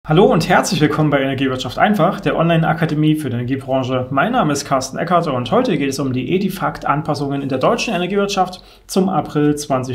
Hallo und herzlich willkommen bei Energiewirtschaft einfach, der Online-Akademie für die Energiebranche. Mein Name ist Carsten Eckert und heute geht es um die EDIFACT-Anpassungen in der deutschen Energiewirtschaft zum April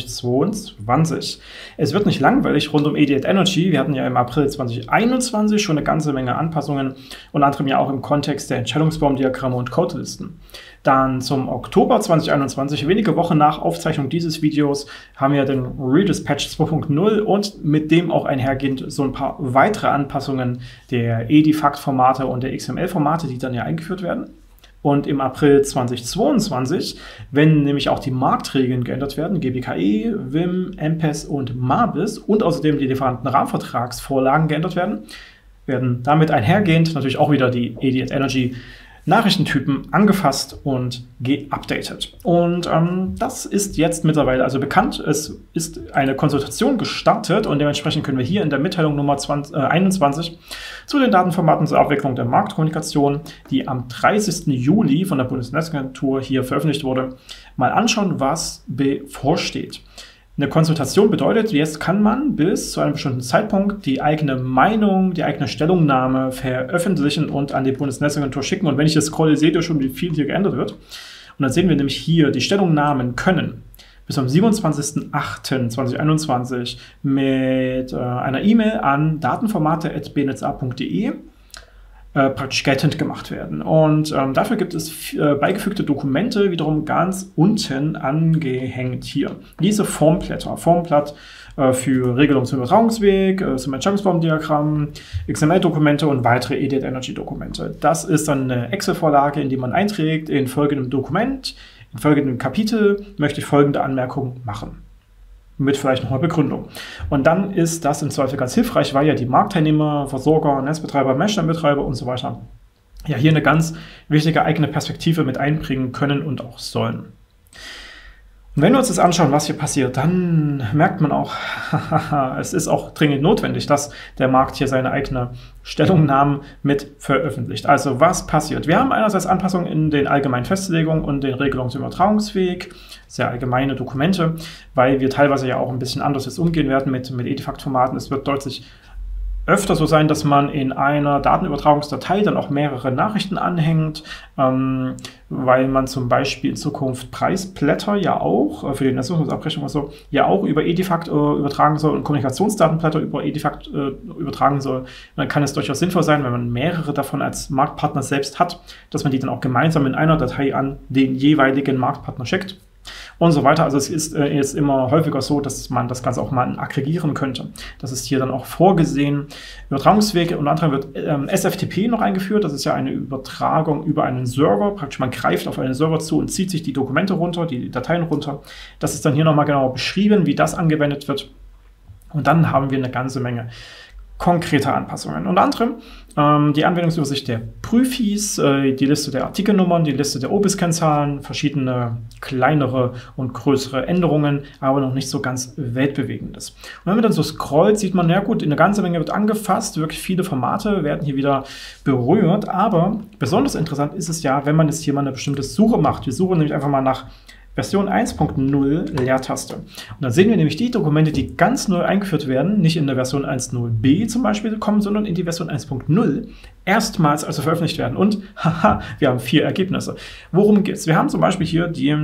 2022. Es wird nicht langweilig rund um EDI Energy. Wir hatten ja im April 2021 schon eine ganze Menge Anpassungen, unter anderem ja auch im Kontext der Entscheidungsbaumdiagramme und Codelisten. Dann zum Oktober 2021, wenige Wochen nach Aufzeichnung dieses Videos, haben wir den Redispatch 2.0 und mit dem auch einhergehend so ein paar weitere Anpassungen der EDIFACT-Formate und der XML-Formate, die dann ja eingeführt werden. Und im April 2022, wenn nämlich auch die Marktregeln geändert werden, GBKE, WIM, MPES und MABIS und außerdem die Lieferantenrahmenvertragsvorlagen geändert werden, werden damit einhergehend natürlich auch wieder die EDI Energy Nachrichtentypen angefasst und geupdatet. Und das ist jetzt mittlerweile also bekannt. Es ist eine Konsultation gestartet und dementsprechend können wir hier in der Mitteilung Nummer 21 zu den Datenformaten zur Abwicklung der Marktkommunikation, die am 30. Juli von der Bundesnetzagentur hier veröffentlicht wurde, mal anschauen, was bevorsteht. Eine Konsultation bedeutet, jetzt kann man bis zu einem bestimmten Zeitpunkt die eigene Meinung, die eigene Stellungnahme veröffentlichen und an die Bundesnetzagentur schicken. Und wenn ich das scrolle, seht ihr schon, wie viel hier geändert wird. Und dann sehen wir nämlich hier, die Stellungnahmen können bis am 27.08.2021 mit einer E-Mail an datenformate@bnetza.de praktisch geltend gemacht werden. Und dafür gibt es beigefügte Dokumente wiederum ganz unten angehängt hier. Diese Formblätter, Formblatt für Regelung zum Übertragungsweg, zum Entscheidungsbaumdiagramm, XML-Dokumente und weitere EDI Energy-Dokumente. Das ist dann eine Excel-Vorlage, in die man einträgt, in folgendem Dokument, in folgendem Kapitel möchte ich folgende Anmerkung machen. Mit vielleicht noch eine Begründung. Und dann ist das im Zweifel ganz hilfreich, weil ja die Marktteilnehmer, Versorger, Netzbetreiber, Messstellenbetreiber und so weiter ja hier eine ganz wichtige eigene Perspektive mit einbringen können und auch sollen. Und wenn wir uns das anschauen, was hier passiert, dann merkt man auch, es ist auch dringend notwendig, dass der Markt hier seine eigene Stellungnahmen mit veröffentlicht. Also was passiert? Wir haben einerseits Anpassungen in den allgemeinen Festlegungen und den Regelungen zum Übertragungsweg, sehr allgemeine Dokumente, weil wir teilweise ja auch ein bisschen anders jetzt umgehen werden mit EDIFACT-Formaten. Es wird deutlich öfter so sein, dass man in einer Datenübertragungsdatei dann auch mehrere Nachrichten anhängt, weil man zum Beispiel in Zukunft Preisblätter ja auch für die Netznutzungsabrechnung und so ja auch über EDIFACT übertragen soll und Kommunikationsdatenblätter über EDIFACT übertragen soll. Und dann kann es durchaus sinnvoll sein, wenn man mehrere davon als Marktpartner selbst hat, dass man die dann auch gemeinsam in einer Datei an den jeweiligen Marktpartner schickt. Und so weiter. Also es ist jetzt immer häufiger so, dass man das Ganze auch mal aggregieren könnte. Das ist hier dann auch vorgesehen. Übertragungswege, unter anderem wird SFTP noch eingeführt. Das ist ja eine Übertragung über einen Server. Praktisch man greift auf einen Server zu und zieht sich die Dokumente runter, die Dateien runter. Das ist dann hier nochmal genauer beschrieben, wie das angewendet wird. Und dann haben wir eine ganze Menge konkrete Anpassungen. Unter anderem die Anwendungsübersicht der Prüfis, die Liste der Artikelnummern, die Liste der OBIS-Kennzahlen, verschiedene kleinere und größere Änderungen, aber noch nicht so ganz weltbewegendes. Und wenn man dann so scrollt, sieht man, ja gut, eine ganze Menge wird angefasst, wirklich viele Formate werden hier wieder berührt, aber besonders interessant ist es ja, wenn man jetzt hier mal eine bestimmte Suche macht. Wir suchen nämlich einfach mal nach Version 1.0 Leertaste. Und dann sehen wir nämlich die Dokumente, die ganz neu eingeführt werden, nicht in der Version 1.0b zum Beispiel kommen, sondern in die Version 1.0 erstmals also veröffentlicht werden. Und haha, wir haben 4 Ergebnisse. Worum geht es? Wir haben zum Beispiel hier die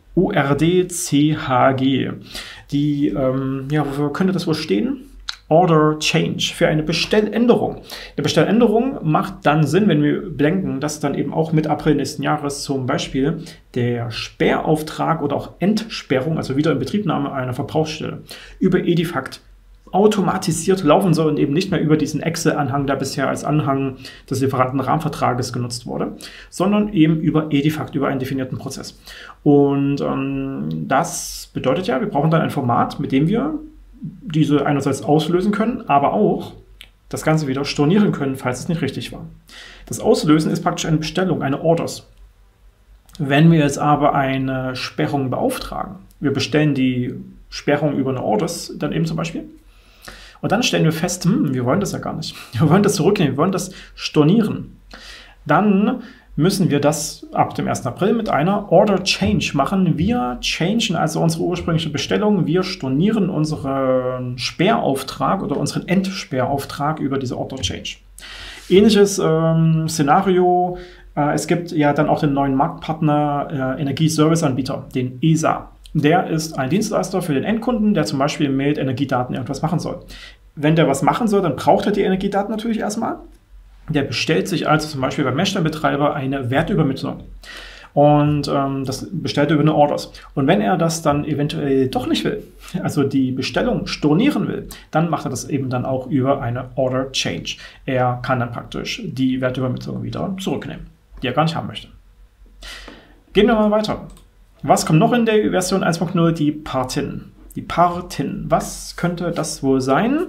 ORD-CHG. Die, ja, wofür könnte das wohl stehen? Order Change, für eine Bestelländerung. Eine Bestelländerung macht dann Sinn, wenn wir bedenken, dass dann eben auch mit April nächsten Jahres zum Beispiel der Sperrauftrag oder auch Entsperrung, also Wiederinbetriebnahme einer Verbrauchsstelle, über EDIFACT automatisiert laufen soll und eben nicht mehr über diesen Excel-Anhang, der bisher als Anhang des Lieferantenrahmenvertrages genutzt wurde, sondern eben über EDIFACT, über einen definierten Prozess. Und das bedeutet ja, wir brauchen dann ein Format, mit dem wir diese einerseits auslösen können, aber auch das Ganze wieder stornieren können, falls es nicht richtig war. Das Auslösen ist praktisch eine Bestellung, eine Orders. Wenn wir jetzt aber eine Sperrung beauftragen, wir bestellen die Sperrung über eine Orders, dann eben zum Beispiel, und dann stellen wir fest, wir wollen das ja gar nicht. Wir wollen das zurücknehmen, wir wollen das stornieren. Dann müssen wir das ab dem 1. April mit einer Order Change machen. Wir changen also unsere ursprüngliche Bestellung, wir stornieren unseren Sperrauftrag oder unseren Entsperrauftrag über diese Order Change. Ähnliches Szenario, es gibt ja dann auch den neuen Marktpartner Energieserviceanbieter, den ESA. Der ist ein Dienstleister für den Endkunden, der zum Beispiel mit Energiedaten irgendwas machen soll. Wenn der was machen soll, dann braucht er die Energiedaten natürlich erstmal. Der bestellt sich also zum Beispiel beim Messstellenbetreiber eine Wertübermittlung. Und das bestellt er über eine Orders. Und wenn er das dann eventuell doch nicht will, also die Bestellung stornieren will, dann macht er das eben dann auch über eine Order Change. Er kann dann praktisch die Wertübermittlung wieder zurücknehmen, die er gar nicht haben möchte. Gehen wir mal weiter. Was kommt noch in der Version 1.0? Die Partin. Die Partin. Was könnte das wohl sein?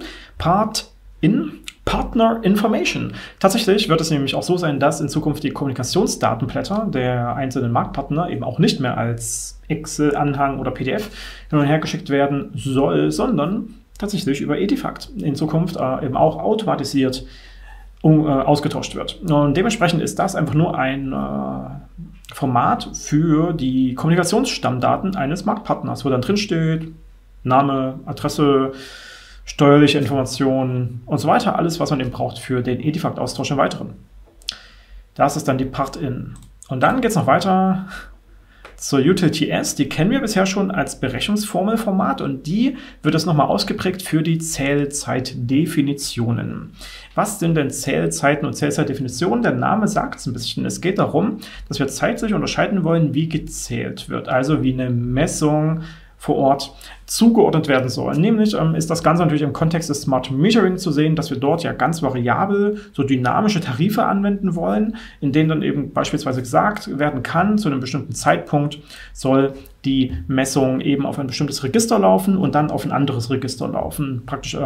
Partner Information. Tatsächlich wird es nämlich auch so sein, dass in Zukunft die Kommunikationsdatenblätter der einzelnen Marktpartner eben auch nicht mehr als Excel-Anhang oder PDF hin und her geschickt werden soll, sondern tatsächlich über Edifact in Zukunft eben auch automatisiert ausgetauscht wird. Und dementsprechend ist das einfach nur ein Format für die Kommunikationsstammdaten eines Marktpartners, wo dann drin steht Name, Adresse, steuerliche Informationen und so weiter, alles, was man eben braucht für den Edifact-Austausch im Weiteren. Das ist dann die Partin. Und dann geht es noch weiter zur UTLTS. Die kennen wir bisher schon als Berechnungsformelformat und die wird es nochmal ausgeprägt für die Zählzeitdefinitionen. Was sind denn Zählzeiten und Zählzeitdefinitionen? Der Name sagt es ein bisschen. Es geht darum, dass wir zeitlich unterscheiden wollen, wie gezählt wird, also wie eine Messung vor Ort zugeordnet werden soll. Nämlich ist das Ganze natürlich im Kontext des Smart Metering zu sehen, dass wir dort ja ganz variabel so dynamische Tarife anwenden wollen, in denen dann eben beispielsweise gesagt werden kann, zu einem bestimmten Zeitpunkt soll die Messung eben auf ein bestimmtes Register laufen und dann auf ein anderes Register laufen. Praktisch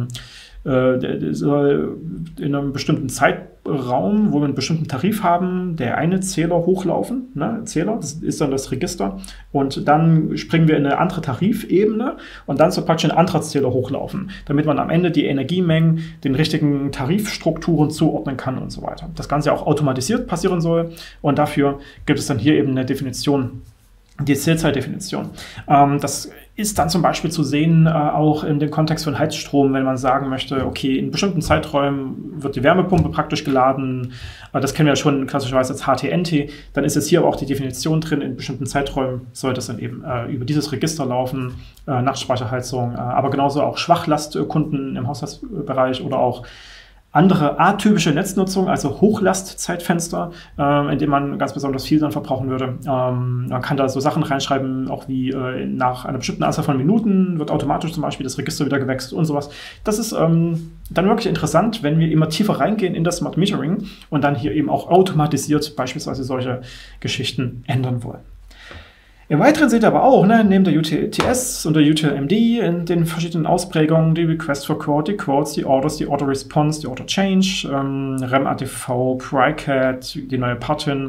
soll in einem bestimmten Zeitraum, wo wir einen bestimmten Tarif haben, der eine Zähler hochlaufen, Zähler, das ist dann das Register, und dann springen wir in eine andere Tarifebene und dann soll praktisch ein anderer Zähler hochlaufen, damit man am Ende die Energiemengen den richtigen Tarifstrukturen zuordnen kann und so weiter. Das Ganze auch automatisiert passieren soll und dafür gibt es dann hier eben eine Definition, die Zählzeitdefinition. Das ist dann zum Beispiel zu sehen, auch in dem Kontext von Heizstrom, wenn man sagen möchte, okay, in bestimmten Zeiträumen wird die Wärmepumpe praktisch geladen. Das kennen wir ja schon klassischerweise als HTNT. Dann ist jetzt hier aber auch die Definition drin, in bestimmten Zeiträumen soll das dann eben über dieses Register laufen, Nachtspeicherheizung, aber genauso auch Schwachlastkunden im Haushaltsbereich oder auch andere atypische Netznutzung, also Hochlastzeitfenster, in dem man ganz besonders viel dann verbrauchen würde. Man kann da so Sachen reinschreiben, auch wie nach einer bestimmten Anzahl von Minuten wird automatisch zum Beispiel das Register wieder gewechselt und sowas. Das ist dann wirklich interessant, wenn wir immer tiefer reingehen in das Smart Metering und dann hier eben auch automatisiert beispielsweise solche Geschichten ändern wollen. Im Weiteren seht ihr aber auch, neben der UTLTS und der UTLMD in den verschiedenen Ausprägungen die Request for Quote, die Quotes, die Orders, die Order Response, die Order Change, REM-ATV, PRICAT, die neue Partin,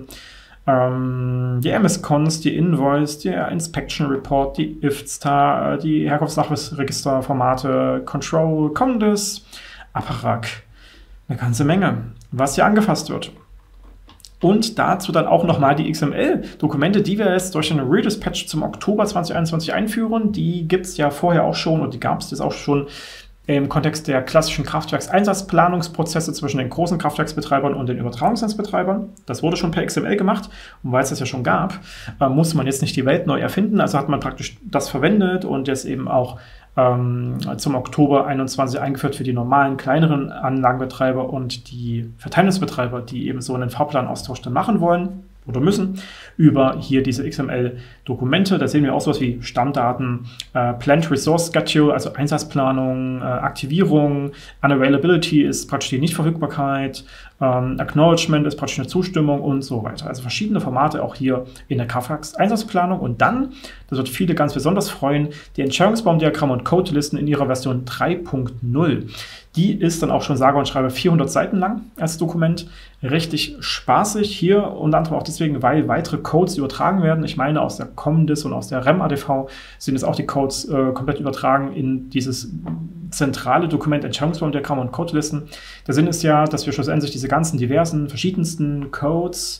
die MS-Cons, die Invoice, der Inspection Report, die IFSTA, die Herkunftsnachweisregisterformate, Control, Comdis, Apparak. Eine ganze Menge, was hier angefasst wird. Und dazu dann auch nochmal die XML-Dokumente, die wir jetzt durch den Redispatch zum Oktober 2021 einführen. Die gibt es ja vorher auch schon und die gab es jetzt auch schon im Kontext der klassischen Kraftwerkseinsatzplanungsprozesse zwischen den großen Kraftwerksbetreibern und den Übertragungsnetzbetreibern. Das wurde schon per XML gemacht und weil es das ja schon gab, musste man jetzt nicht die Welt neu erfinden. Also hat man praktisch das verwendet und jetzt eben auch zum Oktober 2021 eingeführt für die normalen, kleineren Anlagenbetreiber und die Verteilnetzbetreiber, die eben so einen Fahrplanaustausch dann machen wollen oder müssen, über hier diese XML-Dokumente. Da sehen wir auch sowas wie Stammdaten, Planned Resource Schedule, also Einsatzplanung, Aktivierung, Unavailability ist praktisch die Nichtverfügbarkeit, Acknowledgement ist praktisch eine Zustimmung und so weiter. Also verschiedene Formate auch hier in der Kraftwerkseinsatzplanung. Und dann, das wird viele ganz besonders freuen, die Entscheidungsbaumdiagramme und Codelisten in ihrer Version 3.0. Die ist dann auch schon sage und schreibe 400 Seiten lang als Dokument. Richtig spaßig hier, unter anderem auch deswegen, weil weitere Codes übertragen werden. Ich meine, aus der COMDIS und aus der REM-ATV sind jetzt auch die Codes komplett übertragen in dieses zentrale Dokument Entscheidungsbaumdiagramme und Codelisten. Der Sinn ist ja, dass wir schlussendlich diese ganzen diversen, verschiedensten Codes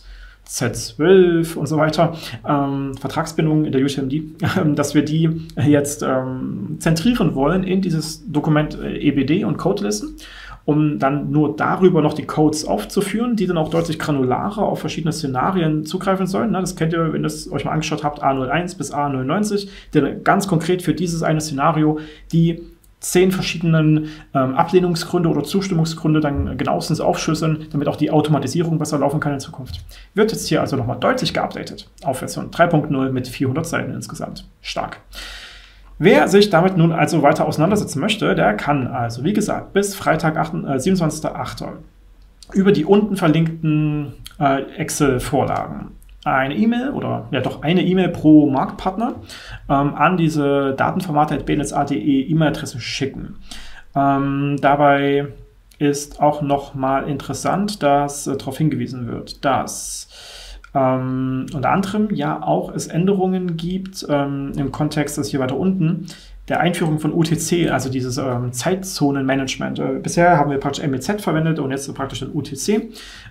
Z12 und so weiter, Vertragsbindungen in der UTMD, dass wir die jetzt zentrieren wollen in dieses Dokument EBD und Codelisten, um dann nur darüber noch die Codes aufzuführen, die dann auch deutlich granularer auf verschiedene Szenarien zugreifen sollen. Das kennt ihr, wenn ihr es euch mal angeschaut habt, A01 bis A99, die ganz konkret für dieses eine Szenario die 10 verschiedenen Ablehnungsgründe oder Zustimmungsgründe dann genauestens aufschlüsseln, damit auch die Automatisierung besser laufen kann in Zukunft. Wird jetzt hier also nochmal deutlich geupdatet auf Version 3.0 mit 400 Seiten insgesamt. Stark. Wer sich damit nun also weiter auseinandersetzen möchte, der kann also, wie gesagt, bis Freitag, 27.08. über die unten verlinkten Excel-Vorlagen eine E-Mail oder ja doch eine E-Mail pro Marktpartner an diese datenformate@bnetza.de E-Mail-Adresse schicken. Dabei ist auch nochmal interessant, dass darauf hingewiesen wird, dass unter anderem ja auch es Änderungen gibt im Kontext, das hier weiter unten, der Einführung von UTC, also dieses Zeitzonenmanagement. Bisher haben wir praktisch MEZ verwendet und jetzt praktisch das UTC.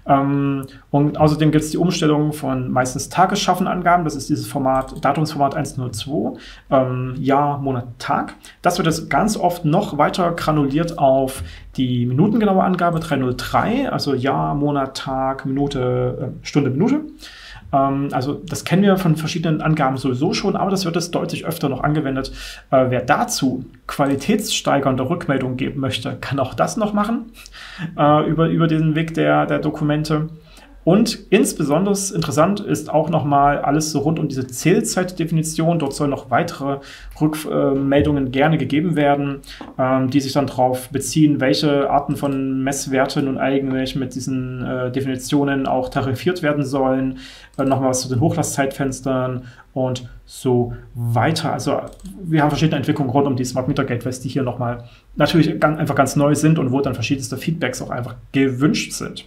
Und außerdem gibt es die Umstellung von meistens Tagesschaffenangaben, das ist dieses Format, Datumsformat 102, Jahr, Monat, Tag. Das wird jetzt ganz oft noch weiter granuliert auf die minutengenaue Angabe 303, also Jahr, Monat, Tag, Minute, Stunde, Minute. Also das kennen wir von verschiedenen Angaben sowieso schon, aber das wird jetzt deutlich öfter noch angewendet. Wer dazu qualitätssteigernde Rückmeldungen geben möchte, kann auch das noch machen über den Weg der Dokumente. Und insbesondere interessant ist auch nochmal alles so rund um diese Zählzeitdefinition. Dort sollen noch weitere Rückmeldungen gerne gegeben werden, die sich dann darauf beziehen, welche Arten von Messwerten nun eigentlich mit diesen Definitionen auch tarifiert werden sollen. Nochmal was zu den Hochlastzeitfenstern und so weiter. Also wir haben verschiedene Entwicklungen rund um die Smart Meter Gateways, die hier nochmal natürlich einfach ganz neu sind und wo dann verschiedenste Feedbacks auch einfach gewünscht sind.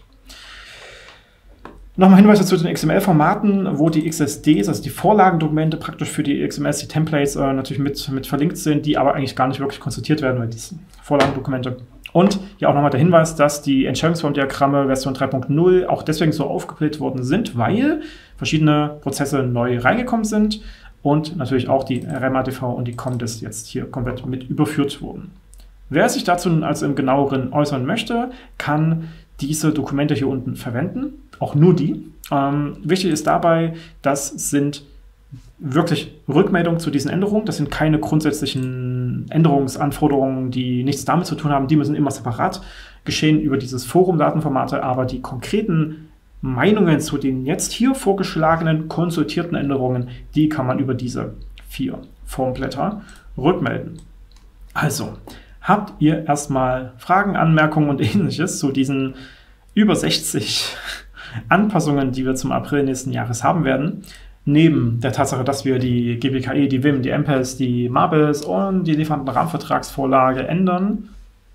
Nochmal Hinweise zu den XML-Formaten, wo die XSDs, also die Vorlagendokumente praktisch für die XMLs, die Templates natürlich mit verlinkt sind, die aber eigentlich gar nicht wirklich konsultiert werden, weil diese Vorlagendokumente. Und ja auch nochmal der Hinweis, dass die Entscheidungsbaumdiagramme Version 3.0 auch deswegen so aufgebläht worden sind, weil verschiedene Prozesse neu reingekommen sind und natürlich auch die REM-ATV und die COMDIS jetzt hier komplett mit überführt wurden. Wer sich dazu also im Genaueren äußern möchte, kann diese Dokumente hier unten verwenden, auch nur die. Wichtig ist dabei, das sind wirklich Rückmeldungen zu diesen Änderungen. Das sind keine grundsätzlichen Änderungsanforderungen, die nichts damit zu tun haben. Die müssen immer separat geschehen über dieses Forum Datenformate, aber die konkreten Meinungen zu den jetzt hier vorgeschlagenen konsultierten Änderungen, die kann man über diese 4 Formblätter rückmelden. Also, habt ihr erstmal Fragen, Anmerkungen und Ähnliches zu diesen über 60 Anpassungen, die wir zum April nächsten Jahres haben werden, neben der Tatsache, dass wir die GBKE, die WIM, die MPES, die MABIS und die Lieferantenrahmenvertragsvorlage ändern,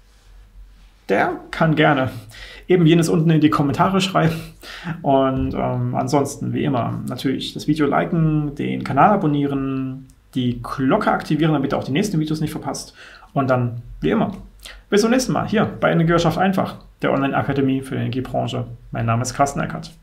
der kann gerne eben jenes unten in die Kommentare schreiben. Und ansonsten, wie immer, natürlich das Video liken, den Kanal abonnieren, die Glocke aktivieren, damit ihr auch die nächsten Videos nicht verpasst. Und dann, wie immer, bis zum nächsten Mal hier bei Energiewirtschaft einfach, der Online-Akademie für die Energiebranche. Mein Name ist Carsten Eckert.